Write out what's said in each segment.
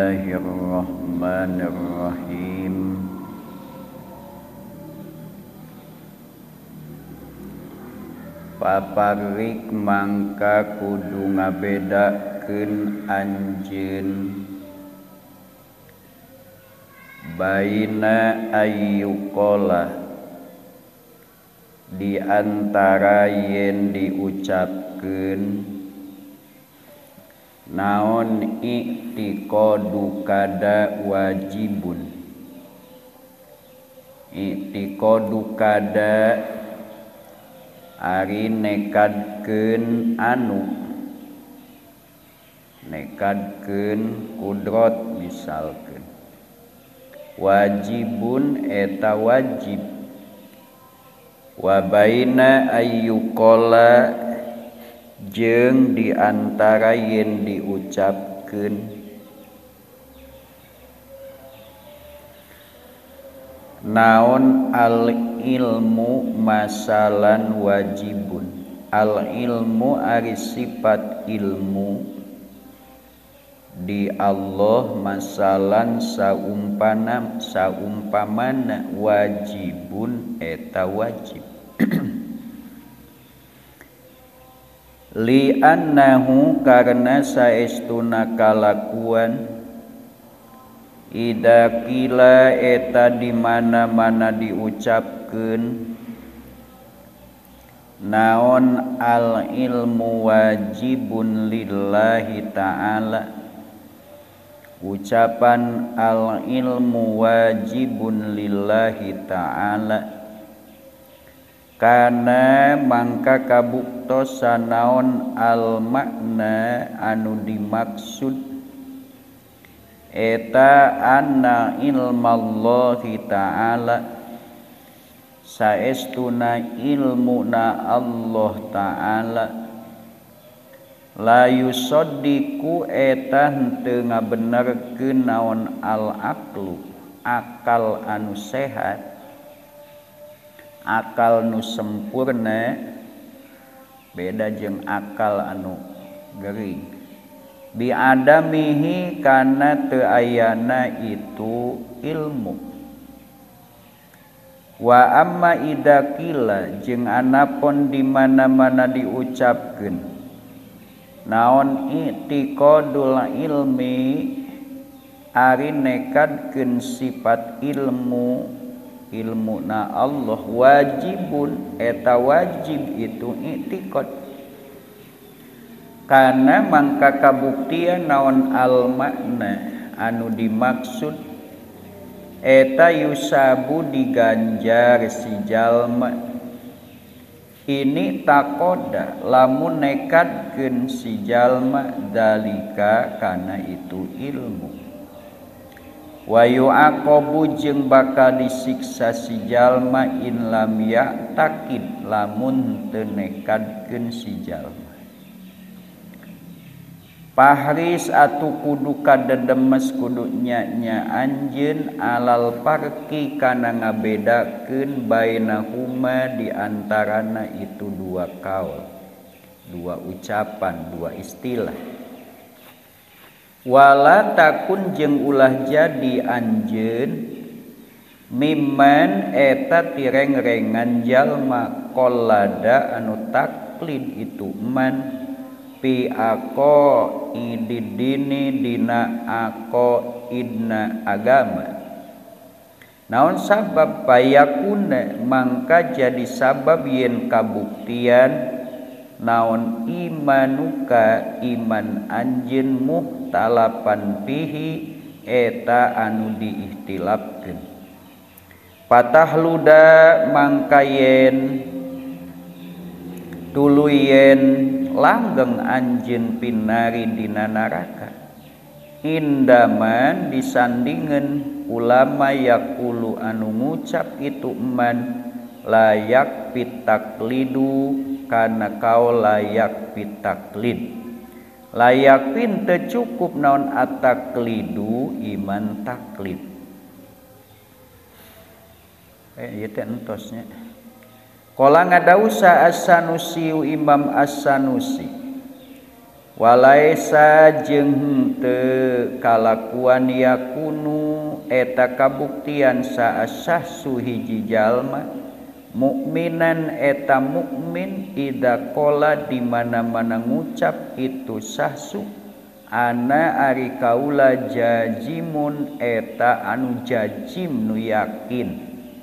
Bismillahirrahmanirrahim. Paparik mangka kudu ngabedakeun anjeun baina ayyuqala di antara yen diucapkeun naon i'tiqadu kada wajibun. I'tiqadu kada ari nekadkeun anu, nekadkeun kudrot misalkeun. Wajibun eta wajib. Wa baina ayyuqala jeung di antara yen diucapkeun naon al ilmu masalan wajibun. Al ilmu ari sifat ilmu di Allah masalan saumpamana wajibun eta wajib. Li annahu karna saestuna kalakuan ida kila eta di mana-mana diucapkeun naon al ilmu wajibun lillahi ta'ala. Ucapan al ilmu wajibun lillahi ta'ala kana mangka kabuktosan naon al makna anu dimaksud eta anna ilmallahi ta'ala saestuna ilmuna Allah ta'ala la yusaddiqu eta henteu ngabenerkeun naon al aqlu akal anu sehat, akal nu sempurna beda jeung akal anu gering. Bi adamihi kana teu ayana itu ilmu. Wa amma idakila jeung anapun di mana-mana diucapkeun naon i'tiqadul ilmi ari nekadkeun sifat ilmu, ilmuna Allah wajibun eta wajib itu i'tiqad karena mangka kabuktian naon al makna anu dimaksud eta yusabu diganjar si jalma ini takoda lamun nekadkeun si jalma dalika kana itu ilmu. Wa yu'aqabu jeung bakal disiksa si jalma in lam ya'taqid lamun teu nekadkeun si jalma. Pahris atu kudu kadedemes kudu nya anjeun alal farqi kana ngabedakeun bainahuma di antarana itu dua kaul, dua ucapan, dua istilah. Wala takun jeung ulah jadi anjeun mimman eta tireng-rengan jalma qallada anu taklid itu man pi ako ididini dina ako idna agama. Naon sabab payakuna mangka jadi sabab yen kabuktian naon imanuka iman anjeun muhtalapan pihi eta anu diihtilafkeun. Patahluda mangka yen tuluy yen langgeng anjeun pinari dina neraka indaman disandingeun ulama yaqulu anu ngucap itu man layak pitaklidu kana kaul layak pitaklid layak pin teu cukup naon ataklidu iman taklid. Ieu teh entosnya Qala ngadausa As-Sanusi Imam As-Sanusi walaisa jeung teu kalakuan yakunu eta kabuktian saasah suhiji jalma mukminan eta mukmin ida qala di mana-mana ngucap itu sahsu ana ari kaula jajimun eta anu jajim nu yakin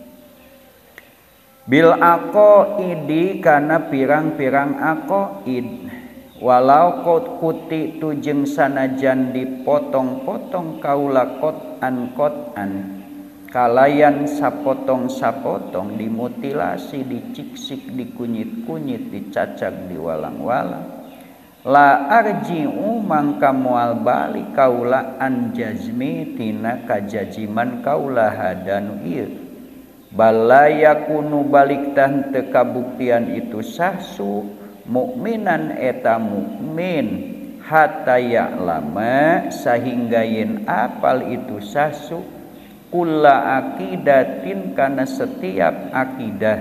bil aqaidi kana pirang-pirang aqaid walau kuti tu jeung sanajan dipotong-potong kaula qatan kalayan sapotong-sapotong dimutilasi diciksik dikunyit-kunyit dicacak diwalang-walang la arji'u mangka moal bali kaula an jazmi tina kajajiman kaula hadanu ieu bala yakunu balik tah teu kabuktian itu sahsu mukminan eta mukmin hatta ya'lama sahingga yen apal itu sahsu kulla aqidatin kana setiap akidah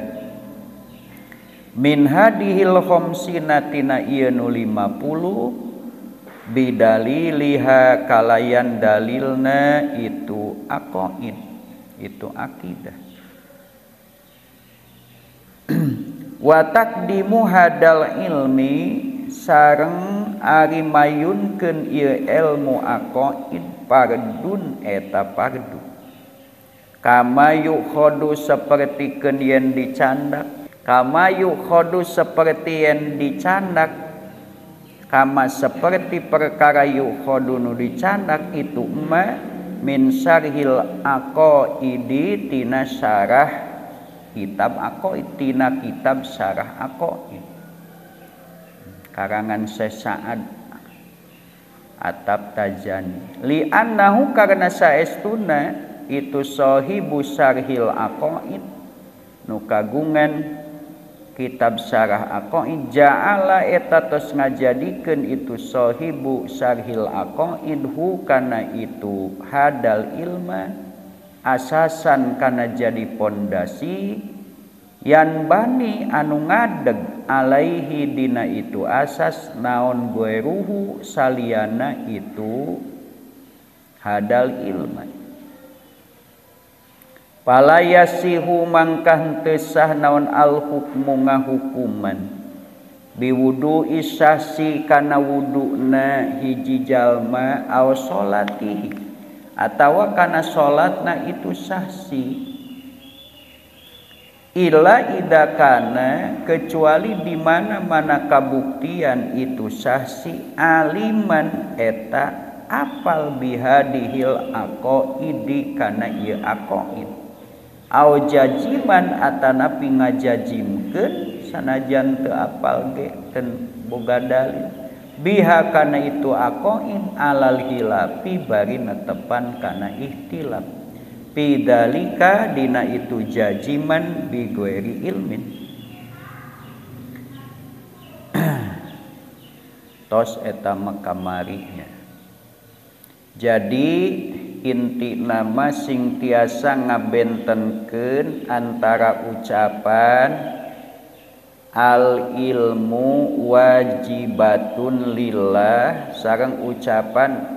min hadihil khamsina tina ieu nu 50 bidaliliha kalayan dalilna itu aqaid itu akidah wa taqdimu hadal ilmi sareng ari mayunkeun ieu ilmu aqaid pardun eta pardu kama yukhadu sapertikeun yen dicandak kama yukhadu saperti yen dicandak kama seperti perkara yukhadu nu dicandak itu ma min syarhil aqaidi tina syarah kitab aqaid tina kitab syarah aqaid karangan Sa'ad Attab Tajani li annahu karna saestuna itu sahibu syarhil aqaid nu kagungan kitab syarah aqaid ja'ala eta tos ngajadikeun itu sahibu syarhil aqaid hu kana itu hadal ilma asasan kana jadi pondasi yan bani anu ngadeg alaihi dina itu asas naon goeruhu saliyana itu hadal ilma palayasihu mangkah teu sah naon al hukmu ngahukuman biwudu isasi kana wuduna hiji jalma aw salatihi atawa kana salatna itu sahsi ila idakana kecuali di mana-mana kabuktian itu sahsi aliman eta apal bihadihil aqaidi kana ieu aqaid au jajiman atanapi ngajajimkeun sanajan teu apal ge teu boga dalil biha kana itu aqaid alal hilafi bari netepan kana ihtilaf pidalika dina itu jajiman bi ghairi ilmin tos eta makamarinya jadi inti nama sing tiasa ngabentenkeun antara ucapan al ilmu wajibatun lillah sareng ucapan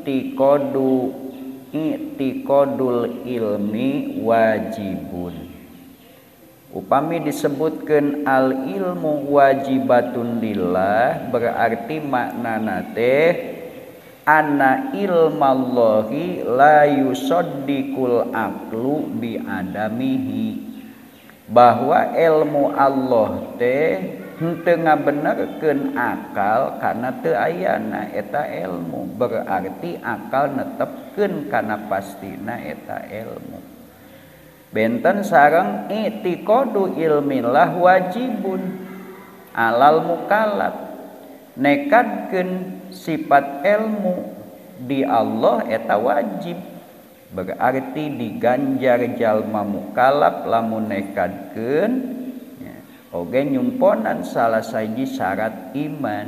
i'tiqadul ilmi wajibun upami disebutkeun al ilmu wajibatun lillah berarti maknana teh anna ilmallahi la yusaddiqul aqlu bi adamihi bahwa ilmu Allah teh henteu ngabenerkeun akal kana teu ayana eta ilmu berarti akal netepkeun kana pastina eta ilmu benten sareng i'tiqadu ilmillah wajibun alal mukallaf nekadkeun sifat ilmu di Allah eta wajib berarti diganjar jalma mukallaf lamun nekadkeun ya, oge nyumponan salah siji syarat iman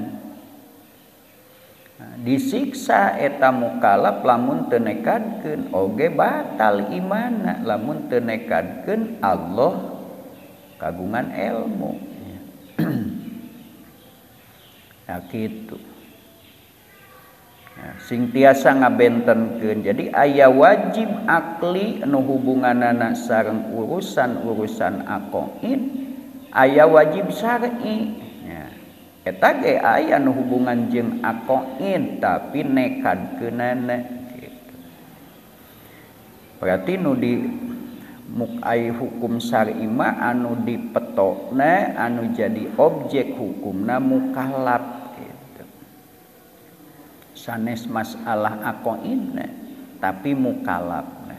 nah, disiksa eta mukallaf lamun teu nekadkeun oge batal imanna lamun teu nekadkeun Allah kagungan ilmu ya. Nah kitu sing tiasa ngabentenkeun. Jadi aya wajib akli anu hubunganana sareng urusan-urusan aqaid, aya wajib syar'i. Eta ge aya nu hubungan jeung aqaid tapi nekadkeunana gitu. Berarti nu di mukai hukum syar'i mah anu dipetokna anu jadi objek hukumna mukallaf gitu. Sanes masalah aqaidna tapi mukallafna.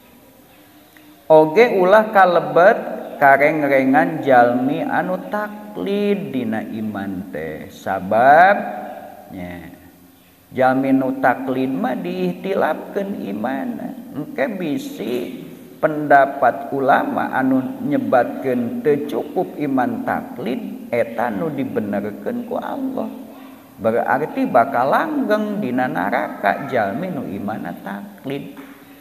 Oge ulah kalebet kareng-rengan jalmi anu taklid dina iman teh sabab nya jalmi nu taklid mah diihtilafkeun imanna engke bisi pendapat ulama anu nyebatkeun teu cukup iman taklid eta nu dibenerkeun ku Allah berarti bakal langgeng dina neraka jalmi nu imanna taklid.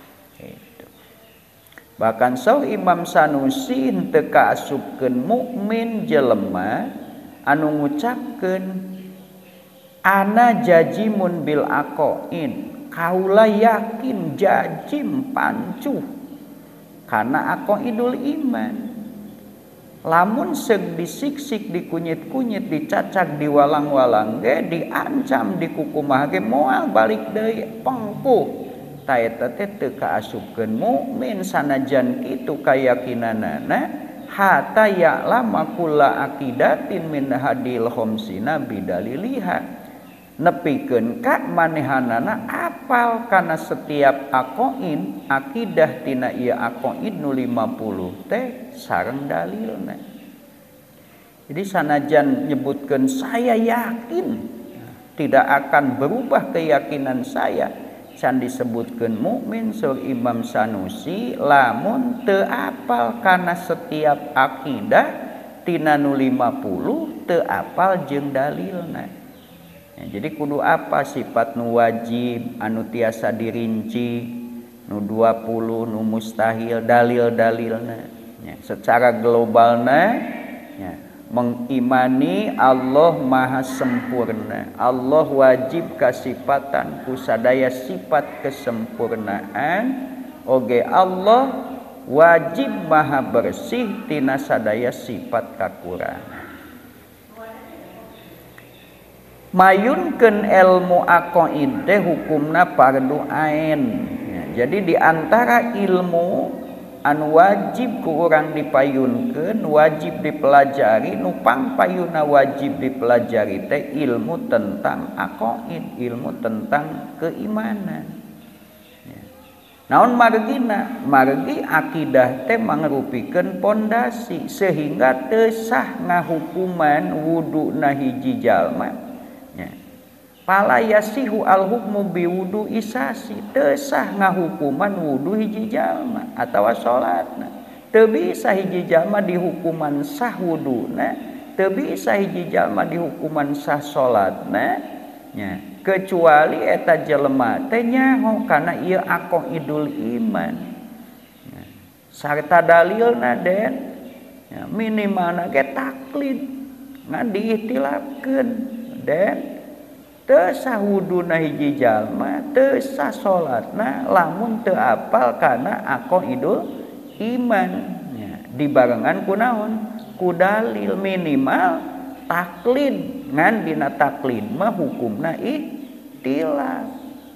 Bahkan saur Imam Sanusi henteu kaasupkeun mukmin jelema anu ngucapkeun ana jajimun bil aqaid, kaula yakin jajim pancuh kana aqaidul iman. Lamun seug disiksik dikunyit-kunyit dicacak diwalang-walang ge diancam dikukumah ge moal balik deui pengpuh. Ta eta teh teu kaasupkeun mukmin sanajan kitu kayakinanana hatta ya'lama kulla aqidatin min hadil khamsina bidaliliha nepikeun ka manehanana apal kana setiap aqaid akidah tina ieu aqaid nu 50 teh sareng dalilna. Jadi sanajan nyebutkeun saya yakin tidak akan berubah keyakinan saya can disebutkeun mukmin saur Imam Sanusi lamun teu apal kana setiap akidah tina nu 50 teu apal jeung dalilna. Jadi kudu apa sifat nu wajib anu tiasa dirinci, nu 20 nu mustahil dalil-dalilna. Secara globalna mengimani Allah maha sempurna. Allah wajib kasifatan ku sadaya sifat kesempurnaan. Oge Allah wajib maha bersih tina sadaya sifat kakurangan. Mayunkeun ilmu aqaid teh hukumna fardu ain. Jadi di antara ilmu anu wajib ku urang dipayunkeun wajib dipelajari nu pangpayuna wajib dipelajari teh ilmu tentang aqaid, ilmu tentang keimanan. Naon margina? Margi akidah teh mangrupikeun pondasi sehingga teu sah ngahukuman wuduna hiji jalma. Pala yasihu al hukmu bi wudu isasi teu sah ngahukuman wudu hiji jalma atawa salatna. Teu bisa hiji jalma dihukuman sah wuduna, teu bisa hiji jalma dihukuman sah salatna nya kecuali eta jelema teh nyaho kana ieu aqaidul iman. Sarta dalilna den minimalna ge taklid ngan diihtilafkeun den. Teu sah wuduna hiji jalma, teu sah salatna lamun teu apal kana aqaidul iman. Dibarengan ku naon? Ku dalil minimal taklid. Ngan dina taklid mah hukumna ihtilaf.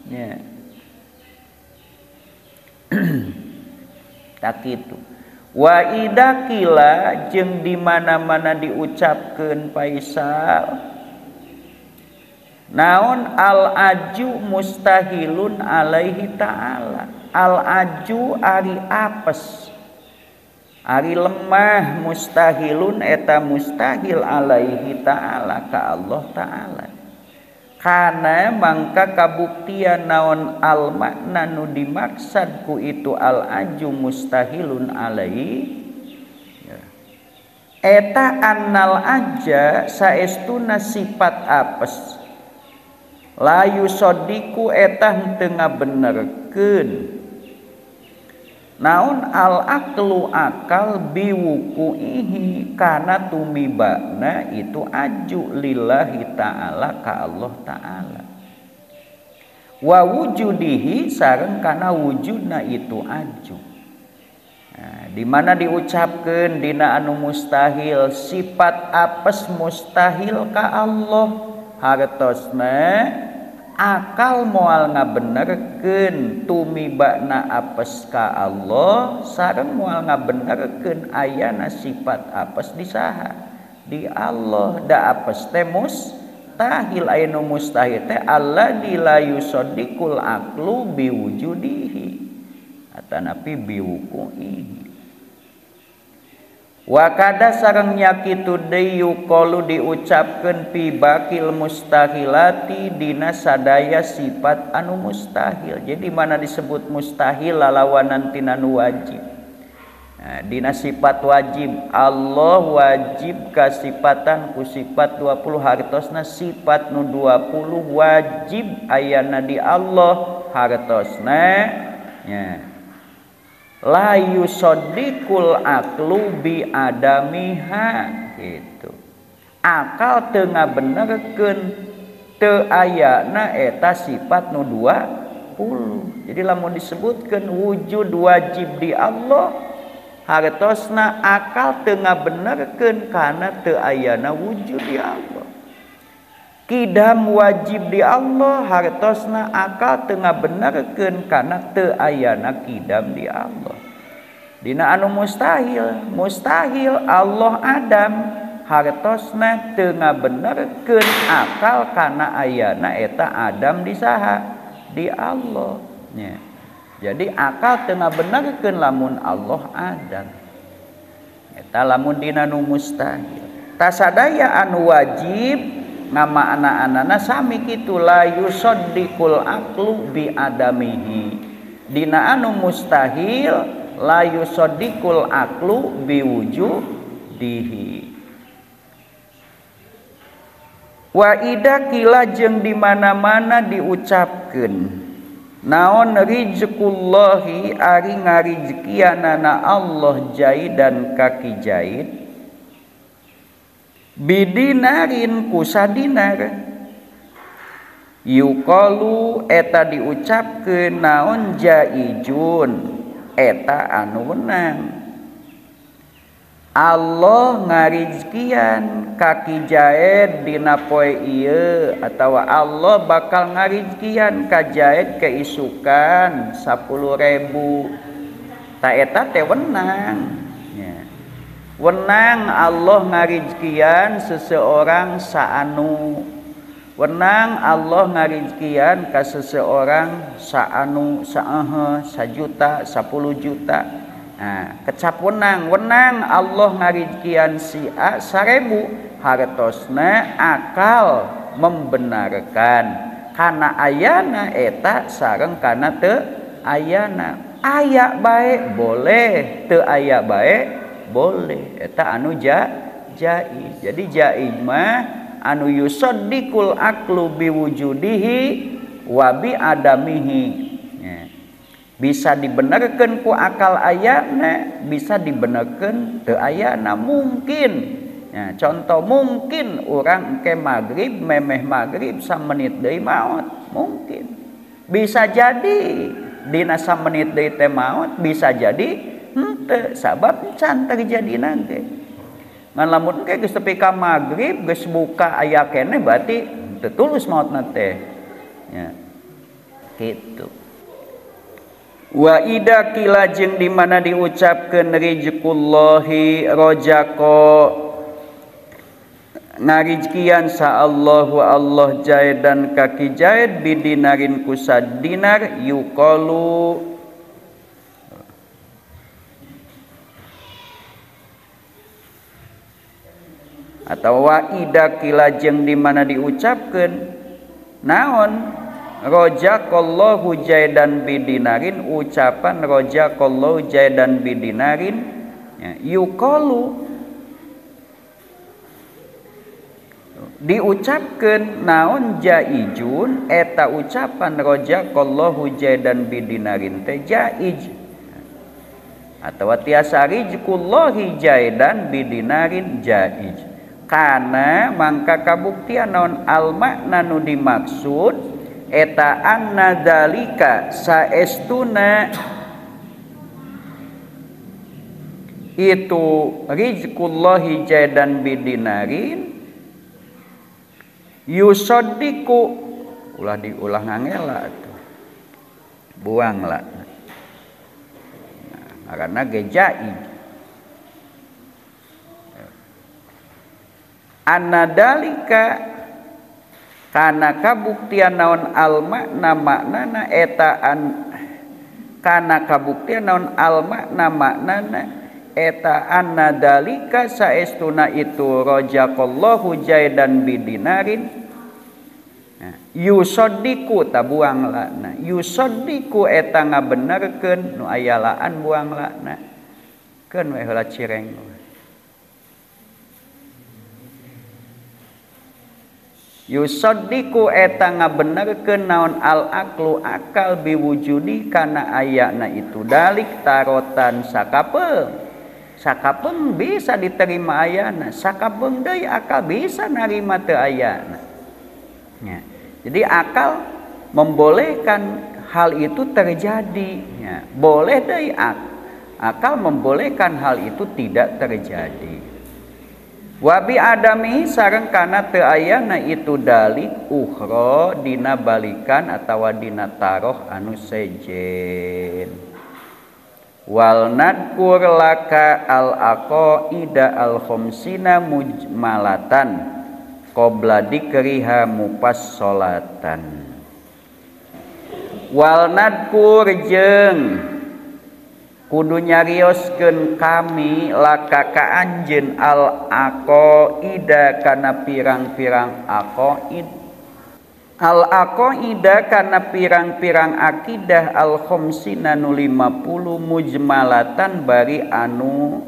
Tak kitu. Wa idza qila jeung di mana-mana diucapkeun Faisal naon al aju mustahilun alaihi ta'ala. Al aju ari apes, ari lemah, mustahilun eta mustahil alaihi ta'ala ka Allah ta'ala. Kana mangka kabuktian naon al makna nu dimaksad ku itu al aju mustahilun alaihi eta annal aja saestuna sifat apes layu sodiku eta henteu ngabenerkeun naon al aqlu akal biwukuihi kana tumibana itu aju lillahi ta'ala ka Allah ta'ala. wa wujudihi sareng kana wujudna itu aju. Nah, di mana diucapkeun dina anu mustahil sifat apes mustahil ka Allah hartosna akal moal ngabenerkeun tumibana apes ka Allah sareng moal ngabenerkeun ayana sifat apes di saha di Allah da apes teh mustahil aya nu mustahil teh alladzi la yusaddiqul aqlu biwujudihi atanapi biwuqu'ihi wa kada sareng nya kitu deui yuqalu diucapkeun fi bakil mustahilati dina sadaya sifat anu mustahil. Jadi mana disebut mustahil lalawanan tina nu wajib. Nah, dina sifat wajib Allah wajib kasifatan ku sifat 20 hartosna sifat nu 20 wajib ayana di Allah hartosna nya la yusaddiqul aqlu bi adamiha gitu. Akal teu ngabenerkeun teu ayana eta sifat nu 20. Jadi lamun disebutkeun wujud wajib di Allah hartosna akal teu ngabenerkeun kana teu ayana wujud di Allah. Kidam wajib di Allah hartosna akal teu ngabenerkeun kana teu ayana kidam di Allah. Dina anu mustahil Allah Adam hartosna teu ngabenerkeun akal kana ayana eta Adam di saha di Allah nya. Jadi akal teu ngabenerkeun lamun Allah Adam eta lamun dina nu mustahil. Tasadaya anu wajib ngama anak-anana sami kitu la yusaddiqul aqlu bi adamihi dina anu mustahil la yusaddiqul aqlu bi wujudihi wa ida kila jeung di mana-mana diucapkeun naon rizqullahi ari ngarizkianana Allah jaidan kaki jaid bidinarin kusadinar yuqalu eta diucapkeun naon jaijun eta anu menang Allah ngarizkian kaki jaed dina poe ieu atawa Allah bakal ngarizkian ka jaed keisukan 10.000 ta eta teh wenang wenang Allah ngarizkian seseorang saanu wenang Allah ngarizkian ka seseorang saanu saaha sajuta 10 juta nah kecap wenang Allah ngarizkian si A 1000 hartosna akal membenarkan kana ayana eta sareng kana teu ayana aya bae boleh teu aya bae boleh eta anu jaiz. Jadi jaiz mah anu yusaddiqul aqlu biwujudihi wa bi adamihi ya. Bisa dibenerkeun ku akal ayana bisa dibenerkeun teu ayana mungkin ya, contoh mungkin urang engke maghrib memeh maghrib 3 menit deui maot mungkin bisa jadi dina 3 menit deui teh maot bisa jadi henteu sabab can terjadina ge ngan lamun ge geus tepi ka magrib geus buka aya keneh berarti teu tulus maotna teh ya kitu wa ida kila jeung di mana diucapkeun rizqullahi rojako ngarizkian sa Allahu Allah jaidan kaki jaid bidinarin kusad dinar yuqalu atau wa ida kila jeung di mana diucapkeun naon rojaqallahu jaidan bidinarin ucapan rojaqallahu jaidan bidinarin ya, yuqalu diucapkeun naon jaijun eta ucapan rojaqallahu jaidan bidinarin teh jaiz atawa tiasa rizqullahi jaidan bidinarin jaiz kana mangka kabuktian naon al makna nu dimaksud eta anna dzalika saestuna itu rizqullahi jaidan bidinarin yusaddiqu ulah diulah ngangela tuh buang lah nah, karena gejai anadalika kana kabuktian naon al makna maknana eta kana kabuktian naon al makna maknana eta anadalika saestuna itu rojaqallahu jaidan bidinarin yusaddiqu tabuang lakna yusaddiqu eta ngabenerkeun nu aya laan buang lakna keun we heula cireng yusaddiqu eta ngabenerkeun naon al aqlu akal biwujudi kana ayana itu dalik tarotan sakapeung bisa diterima ayana sakapeung deui akal bisa narima teu ayana ya. Jadi akal membolehkan hal itu terjadi ya. Boleh deui akal membolehkan hal itu tidak terjadi wabi adami sareng kana teu ayana itu dalik ukhra dina balikan atawa dina taroh anu sejen wal nadkur laka al aqaida al khamsina mujmalatan qabla dikriha mufassalatan wal nadkur jeung kudu nyarioskeun kami laka ka anjeun al aqaida kana pirang-pirang aqaid al aqaida kana pirang-pirang akidah al khamsina nu 50 mujmalatan bari anu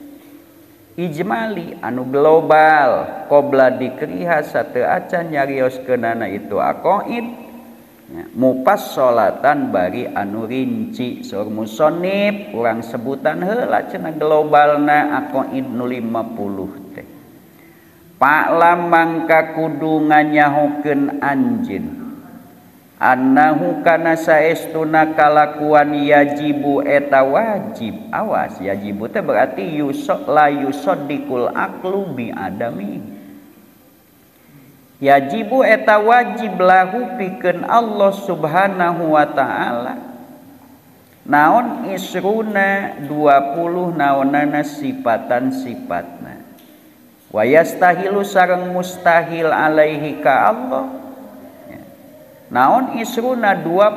ijmali anu global qabla dikriha sateu acan nyarioskeunana itu aqaid mufassalatan bari anu rinci saur musannif urang sebutan heula cenah globalna aqaid nu 50 teh pa'lam mangka kudu nganyahokeun anjeun annahu kana saestuna kalakuan yajibu eta wajib awas yajibu teh berarti la yusaddiqul aqlu bi adami yajibu eta wajib lahu pikeun Allah subhanahu wa ta'ala naon isruna 20 naonana sifatan sifatna wa yastahilu sareng mustahil alaihi ka Allah naon isruna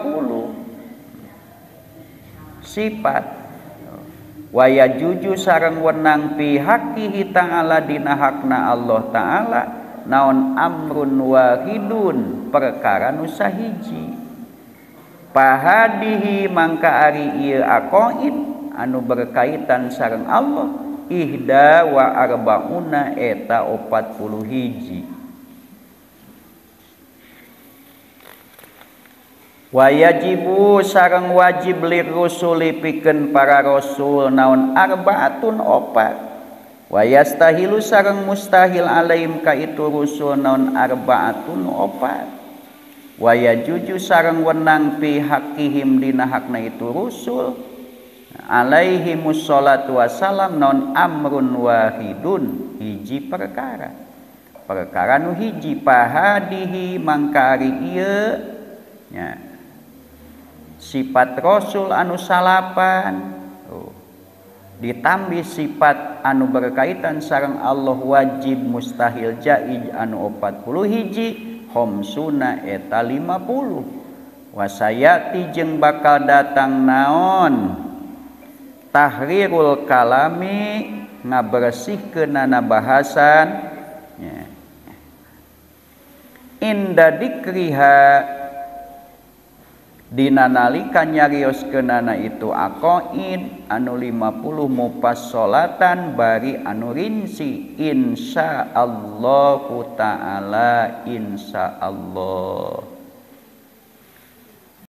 20 sifat wa yajuju sareng wenang fi haqqihi ta'ala dina hakna Allah ta'ala naon amrun wahidun perkara nu sahiji pahadihi mangka ari ieu aqaid anu berkaitan sareng Allah ihda wa arbauna eta 40 hiji wa yajibu sareng wajib lirrusuli pikeun para rasul naon arbaatun opat wa yastahilu sareng mustahil alaihim ka itu rusul naon arbaatun opat wa yajuju sareng wenang fi haqqihim dina hakna itu rusul alaihimus sholatu wassalam naon amrun wahidun hiji perkara nu hiji pahadihi mangka ari ieu nya sifat rasul anu salapan ditambih sifat anu berkaitan sareng Allah wajib mustahil jaiz anu 40 hiji khamsuna eta 50 wasayati jeung bakal datang naon tahrirul kalami ngabersihkeunana bahasan inda dikriha dina nalika nyarioskeunana itu aqaid anu 50 mufassalatan bari anu rinci insyaallahu taala insyaallah